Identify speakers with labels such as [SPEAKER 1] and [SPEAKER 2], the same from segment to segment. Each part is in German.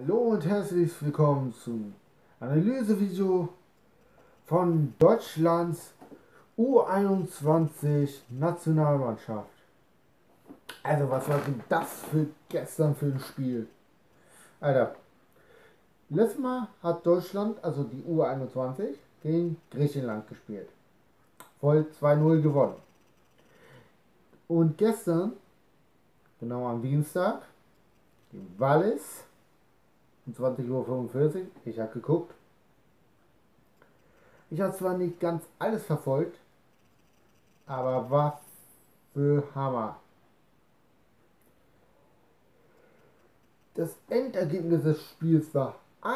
[SPEAKER 1] Hallo und herzlich willkommen zu Analysevideo von Deutschlands U21 Nationalmannschaft. Also was war denn das für gestern für ein Spiel? Alter, letztes Mal hat Deutschland, also die U21, gegen Griechenland gespielt. Voll 2-0 gewonnen. Und gestern, genau am Dienstag, gegen Wallis um 20:45 Uhr, ich habe geguckt. Ich habe zwar nicht ganz alles verfolgt, aber was für Hammer. Das Endergebnis des Spiels war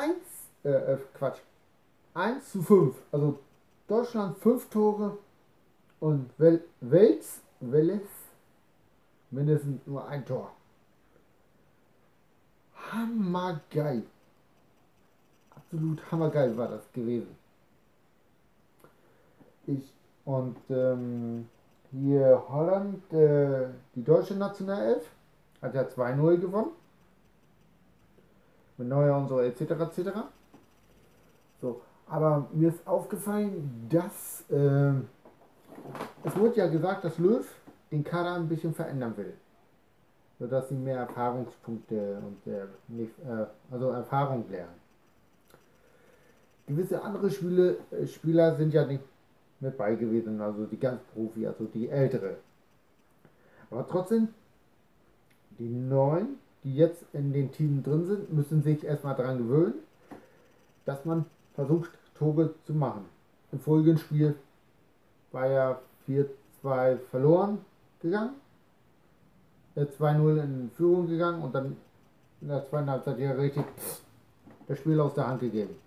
[SPEAKER 1] 1:5. Also Deutschland 5 Tore und Wales mindestens nur ein Tor. Hammergeil. Absolut hammergeil war das gewesen. Ich und hier Holland, die deutsche Nationalelf, hat ja 2-0 gewonnen. Mit Neuer und so etc. etc. So, aber mir ist aufgefallen, dass es wurde ja gesagt, dass Löw den Kader ein bisschen verändern will, sodass sie mehr Erfahrungspunkte und also Erfahrung lernen. Gewisse andere Spieler sind ja nicht mit bei gewesen, also die ganz Profi, also die ältere. Aber trotzdem, die Neuen, die jetzt in den Teams drin sind, müssen sich erstmal daran gewöhnen, dass man versucht, Tore zu machen. Im folgenden Spiel war ja 4-2 verloren gegangen, 2-0 in Führung gegangen und dann in der zweiten Halbzeit ja richtig das Spiel aus der Hand gegeben.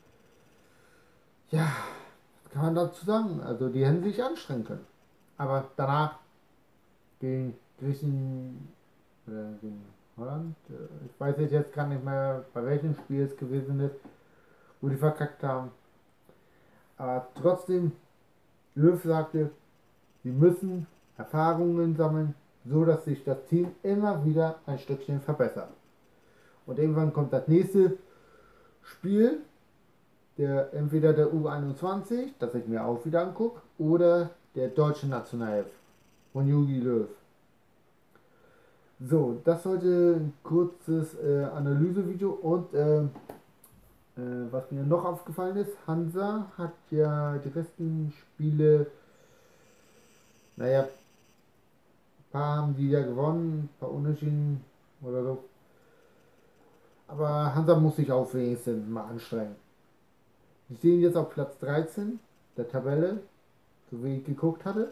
[SPEAKER 1] Ja, was kann man dazu sagen? Also die hätten sich anstrengen können. Aber danach gegen Griechen oder gegen Holland, ich weiß jetzt gar nicht mehr, bei welchem Spiel es gewesen ist, wo die verkackt haben. Aber trotzdem, Löw sagte, sie müssen Erfahrungen sammeln, so dass sich das Team immer wieder ein Stückchen verbessert. Und irgendwann kommt das nächste Spiel, entweder der U21, das ich mir auch wieder angucke, oder der deutsche Nationalelf von Jogi Löw. So, das heute ein kurzes Analysevideo und was mir noch aufgefallen ist, Hansa hat ja die restlichen Spiele, naja, ein paar haben die ja gewonnen, ein paar Unentschieden oder so. Aber Hansa muss sich auch wenigstens mal anstrengen. Die stehen jetzt auf Platz 13 der Tabelle, so wie ich geguckt hatte.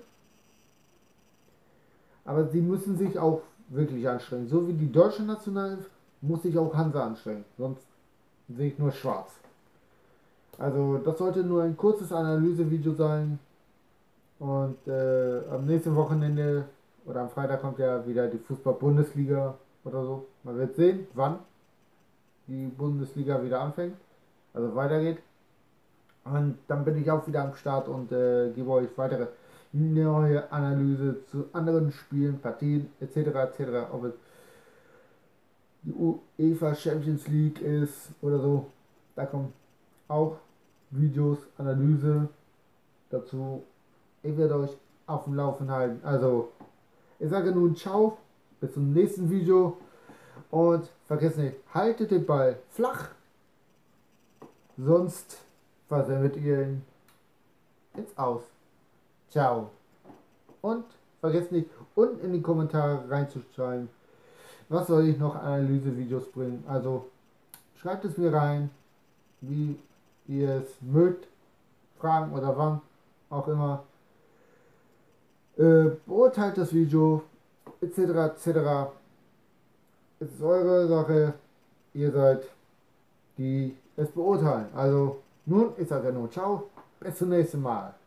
[SPEAKER 1] Aber sie müssen sich auch wirklich anstrengen. So wie die deutsche Nationalelf muss sich auch Hansa anstrengen. Sonst sehe ich nur schwarz. Also das sollte nur ein kurzes Analysevideo sein. Und am nächsten Wochenende oder am Freitag kommt ja wieder die Fußball-Bundesliga oder so. Man wird sehen, wann die Bundesliga wieder anfängt, also weitergeht. Und dann bin ich auch wieder am Start und gebe euch weitere neue Analyse zu anderen Spielen, Partien etc. etc. Ob es die UEFA Champions League ist oder so. Da kommen auch Videos, Analyse dazu. Ich werde euch auf dem Laufen halten. Also, ich sage nun ciao, bis zum nächsten Video und vergesst nicht, haltet den Ball flach, sonst versendet ihr ihn ins Aus. Ciao. Und vergesst nicht, unten in die Kommentare reinzuschreiben, was soll ich noch Analysevideos bringen. Also, schreibt es mir rein, wie ihr es mögt, Fragen oder wann auch immer. Beurteilt das Video etc. etc. Es ist eure Sache. Ihr seid die es beurteilen. Also nun, ich sage ja nur ciao. Bis zum nächsten Mal.